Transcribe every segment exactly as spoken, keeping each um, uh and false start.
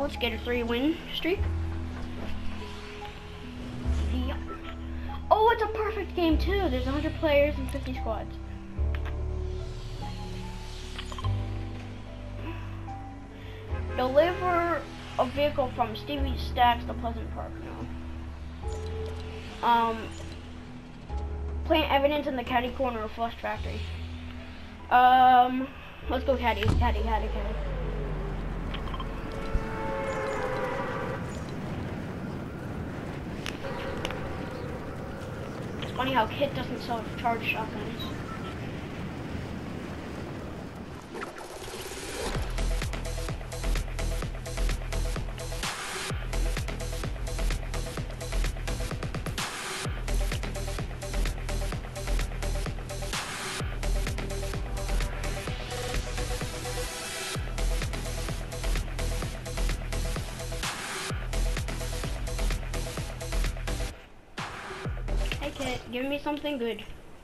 let's get a three win streak. Yeah. Oh, it's a perfect game too. There's one hundred players and fifty squads. Deliver a vehicle from Stevie Stacks to Pleasant Park now. Um, plant evidence in the caddy corner of Flush Factory. Um, let's go caddy, caddy, caddy, caddy. It's funny how Kit doesn't sell charge shotguns. Kit, give me something good.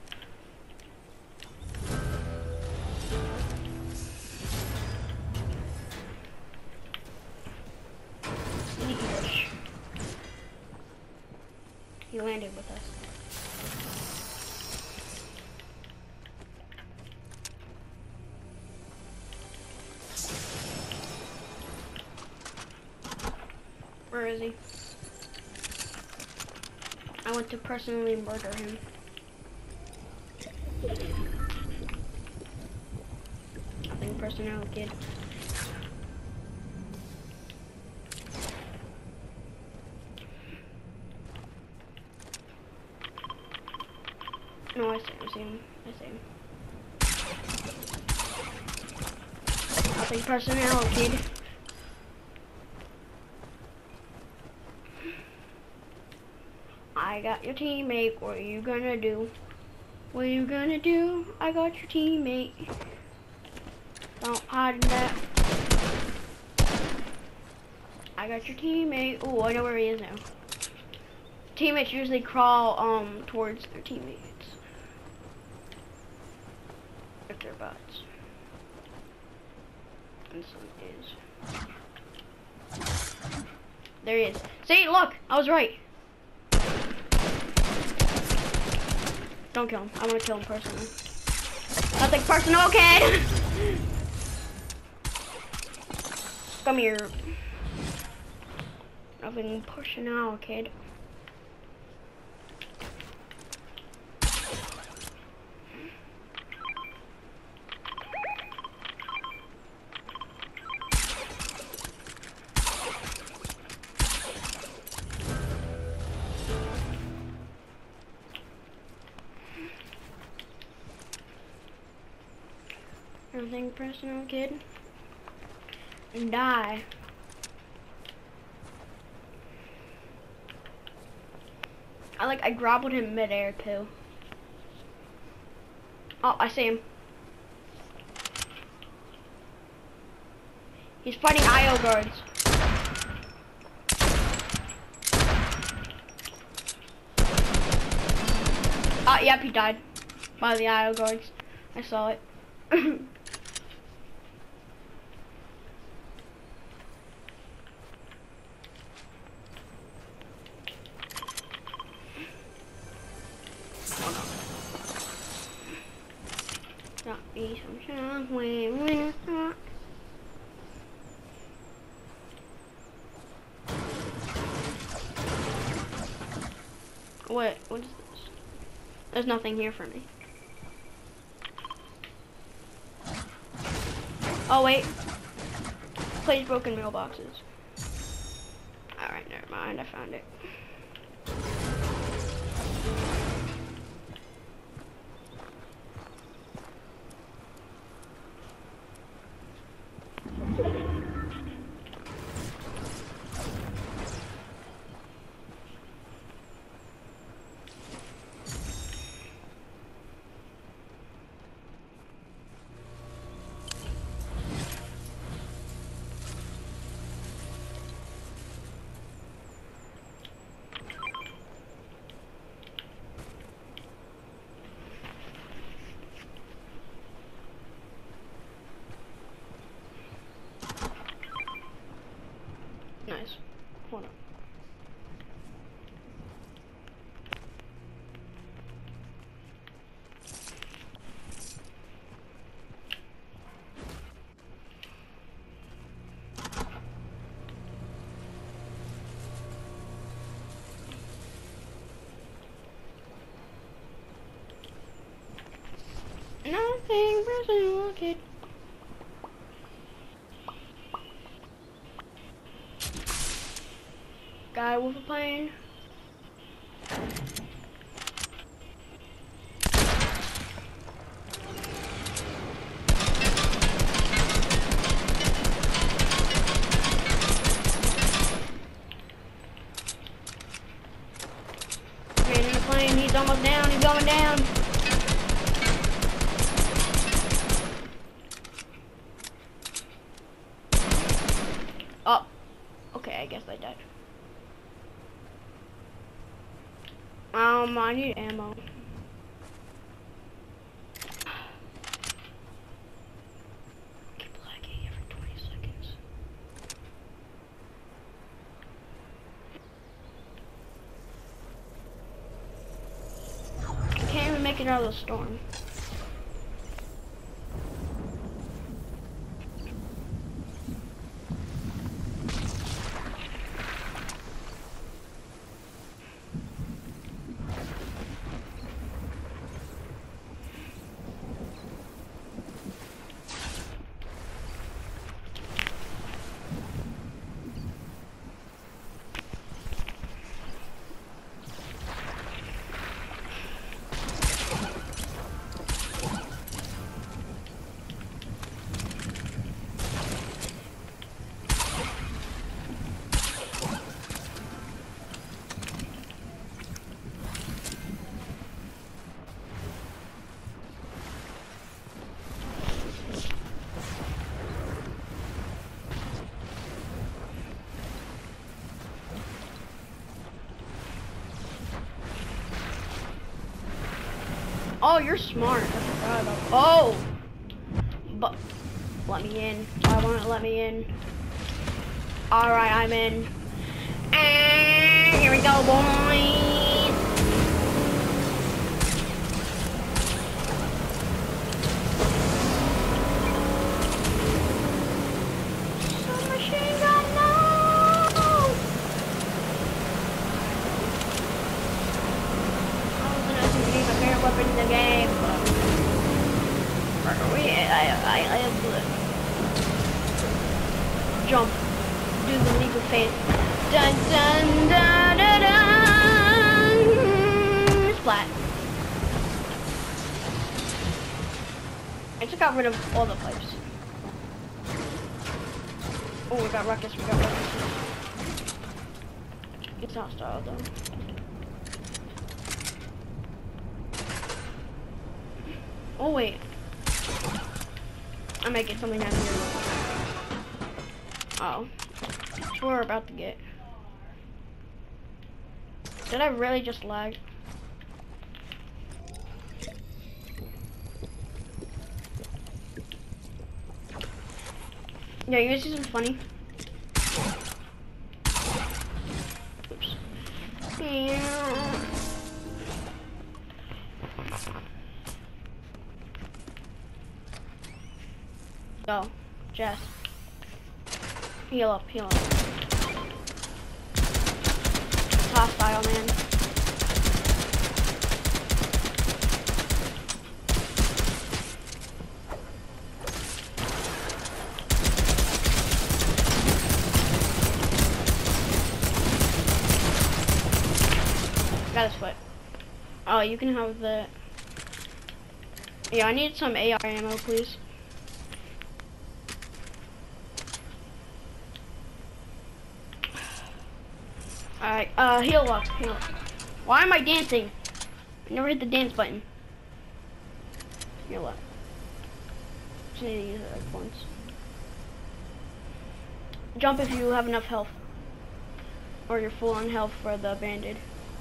Sneaky. He landed with us. Where is he? I want to personally murder him. Nothing personal, kid. No, I see, I see him. I see him. Nothing personal, kid. I got your teammate. What are you gonna do? What are you gonna do? I got your teammate. Don't hide in that. I got your teammate. Oh, I know where he is now. Teammates usually crawl um towards their teammates if they're bots. And some is. There he is. See, look, I was right. Don't kill him. I want to kill him personally. Nothing personal, kid! Come here. Nothing personal, kid. Nothing personal, kid. And die. I like I grappled him midair too. Oh, I see him. He's fighting I O guards. Ah, uh, yep, he died by the I O guards. I saw it. What? What is this? There's nothing here for me. Oh wait. Plays broken mailboxes. Alright, never mind. I found it. Everything Brazil kid. Guy with a plane. Man in the plane, he's almost down, he's going down. Oh, okay, I guess I died. Um, I need ammo. Keep lagging every twenty seconds. I can't even make it out of the storm. Oh, you're smart. I forgot about. Oh, but let me in. I want to let me in. All right, I'm in. And here we go, boys. Submachine gun, no! Weapon in the game, but we, I, I, I have to jump, do the leap of faith. Dun dun dun dun dun. Splat. I just got rid of all the pipes. Oh, we got ruckus. We got ruckus. It's hostile though. Oh wait, I might get something out of here. Oh, that's what we're about to get. Did I really just lag? Yeah, you guys see something funny? Oops. Yeah. Go, Jess. Heal up, heal up. It's hostile, man. Got his foot. Oh, you can have the. Yeah, I need some A R ammo, please. Alright, uh, heal up, heal up. Why am I dancing? I never hit the dance button. Heal up. Just need to use it like once. Jump if you have enough health. Or you're full on health for the bandit.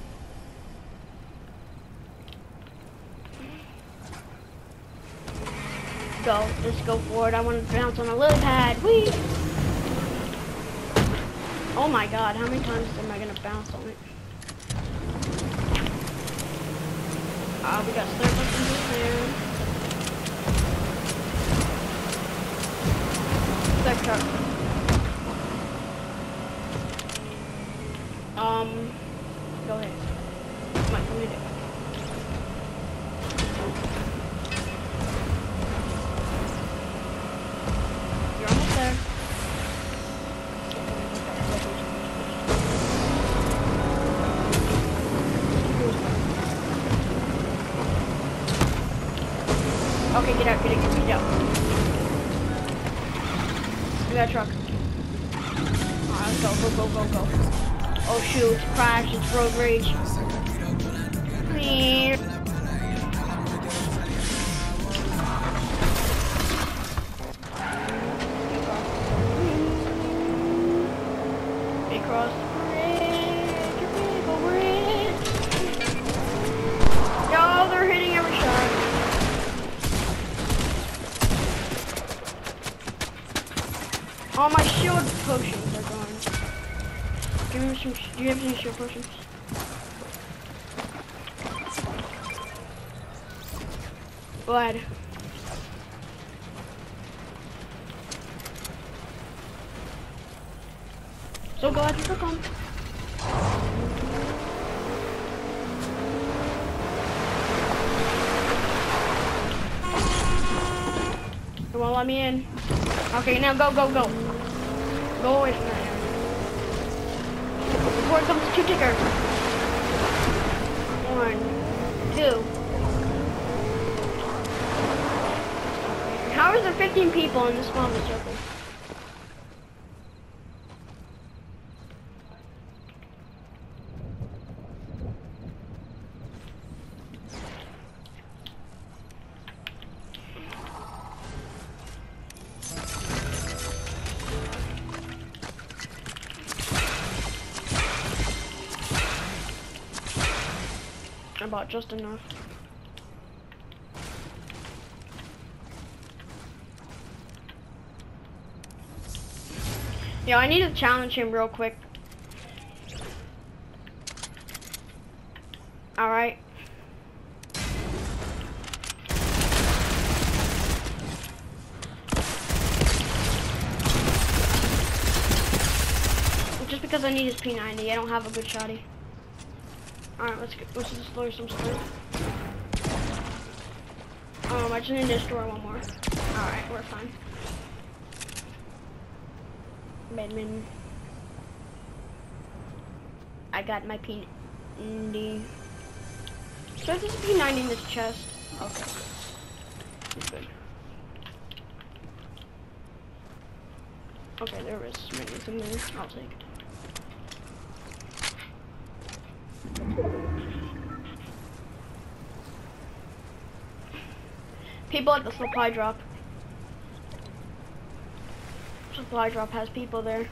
Go, just go forward. I want to bounce on a lily pad. Whee! Oh my god, how many times am I gonna bounce on it? Ah, uh, we got surface in here. Third truck. Um, go ahead. Come on, come here. Okay, get out, get out, get out. We got a truck. Alright, let's go, go, go, go, go. Oh shoot, it's crash, it's road rage. Be across the bridge, big over it. Yo, they're hitting every shot. All my shield potions are gone. Give me some. Do you have any shield potions? Glad. So glad you took on. They won't let me in. Okay, now go, go, go. Go away from that area. Before it comes two tickers. One, two. How is there fifteen people in this small of a circle? About just enough. Yo, I need to challenge him real quick. Alright. Just because I need his P ninety, I don't have a good shotty. Alright, let's get, let's just lower some stuff. Um, I just need to destroy one more. Alright, we're fine. Badminton. I got my P ninety. So there's a P ninety in this chest. Okay. It's good. Okay, there is some there. I'll take it. People at the supply drop. Supply drop has people there.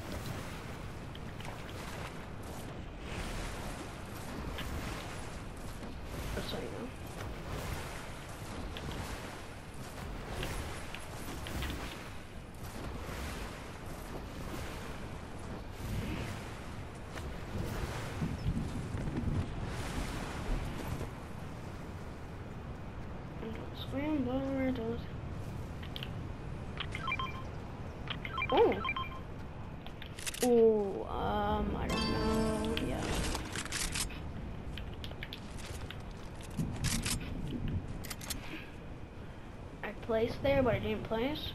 Just so you know. Scramble those. Oh. Oh, um, I don't know. Yeah. I placed there, but I didn't place.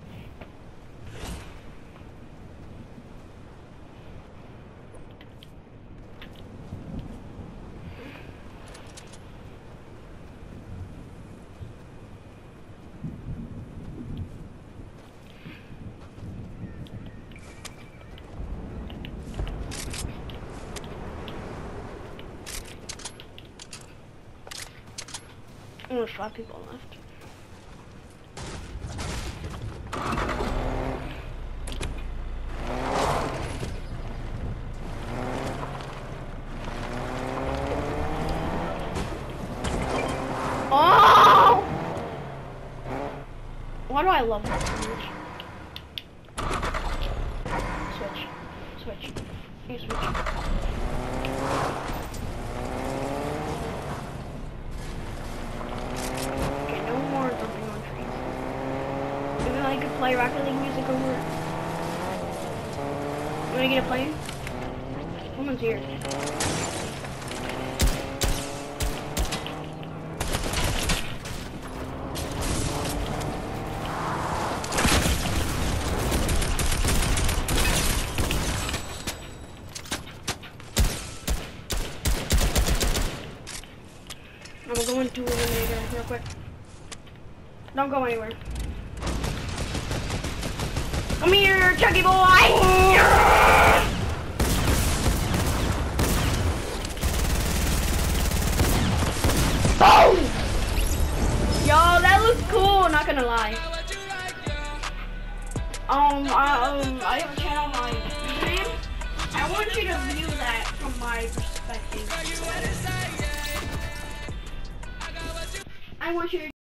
There's five people left. Oh! Why do I love that so much? Switch. Switch. You switch. I could play Rocket League music over it. You wanna get a plane? Someone's here. I'm going to eliminate her real quick. Don't go anywhere. Come here, Chucky boy! Boom! Yo, that looks cool, not gonna lie. Um, I, um, I have a channel on my Instagram. I want you to view that from my perspective. I want you to